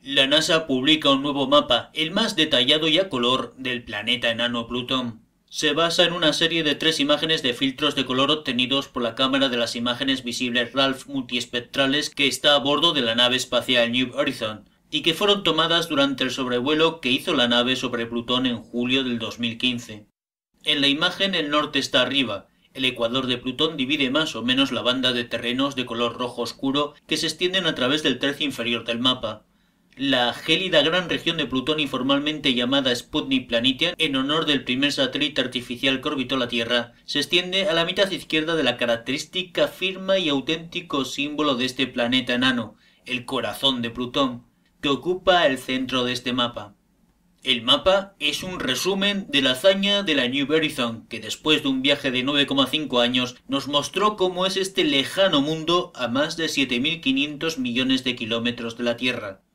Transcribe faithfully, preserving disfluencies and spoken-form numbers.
La NASA publica un nuevo mapa, el más detallado y a color, del planeta enano Plutón. Se basa en una serie de tres imágenes de filtros de color obtenidos por la cámara de las imágenes visibles RALPH multiespectrales que está a bordo de la nave espacial New Horizon, y que fueron tomadas durante el sobrevuelo que hizo la nave sobre Plutón en julio del dos mil quince. En la imagen el norte está arriba. El ecuador de Plutón divide más o menos la banda de terrenos de color rojo oscuro que se extienden a través del tercio inferior del mapa. La gélida gran región de Plutón, informalmente llamada Sputnik Planitia, en honor del primer satélite artificial que orbitó la Tierra, se extiende a la mitad izquierda de la característica firma y auténtico símbolo de este planeta enano, el corazón de Plutón, que ocupa el centro de este mapa. El mapa es un resumen de la hazaña de la New Horizon, que después de un viaje de nueve coma cinco años nos mostró cómo es este lejano mundo a más de siete mil quinientos millones de kilómetros de la Tierra.